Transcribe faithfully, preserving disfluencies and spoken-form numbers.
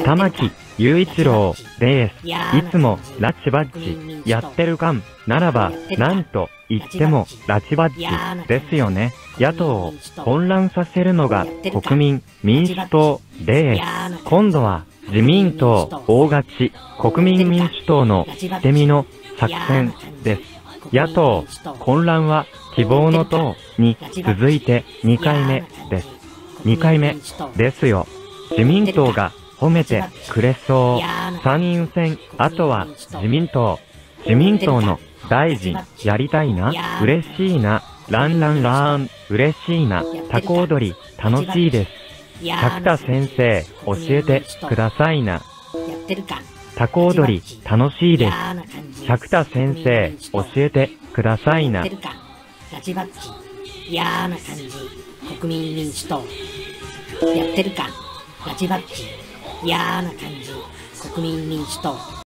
玉木雄一郎です。いつもラチバッチやってるかんならば、なんと言ってもラチバッチですよね。野党を混乱させるのが国民民主党です。今度は自民党大勝ち、国民民主党の捨て身の作戦です。野党混乱は希望の党に続いてにかいめです。にかいめですよ。自民党が褒めてくれそう。参院選、あとは自民党。自民党の大臣やりたいな。嬉しいな。ランランラーン。嬉しいな。タコ踊り楽しいです。角田先生、教えてくださいな。タコ踊り楽しいです。角田先生、教えてくださいな。 ラチバッチ、嫌な感じ。国民民主党。やってるか。ラチバッチ、嫌な感じ。国民民主党。